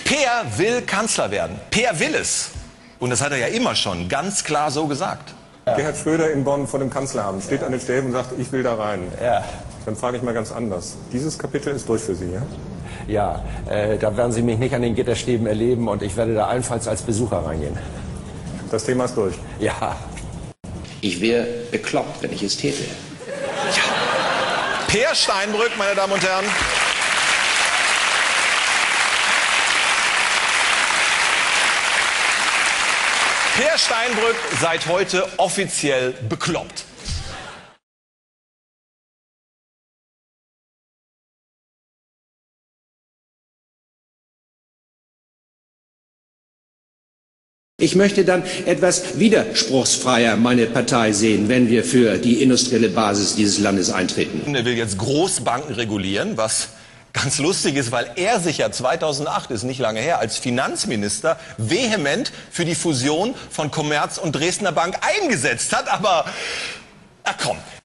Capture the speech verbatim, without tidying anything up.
Peer will Kanzler werden. Peer will es. Und das hat er ja immer schon ganz klar so gesagt. Ja. Gerhard Schröder in Bonn vor dem Kanzleramt steht an den Stäben und sagt, ich will da rein. Ja. Dann frage ich mal ganz anders. Dieses Kapitel ist durch für Sie, ja? Ja, äh, da werden Sie mich nicht an den Gitterstäben erleben und ich werde da allenfalls als Besucher reingehen. Das Thema ist durch. Ja. Ich wäre bekloppt, wenn ich es täte. Ja. Peer Steinbrück, meine Damen und Herren. Peer Steinbrück seit heute offiziell bekloppt. Ich möchte dann etwas widerspruchsfreier meine Partei sehen, wenn wir für die industrielle Basis dieses Landes eintreten. Er will jetzt Großbanken regulieren, was ganz lustig ist, weil er sich ja zweitausendacht, ist nicht lange her, als Finanzminister vehement für die Fusion von Commerz und Dresdner Bank eingesetzt hat. Aber, ach komm,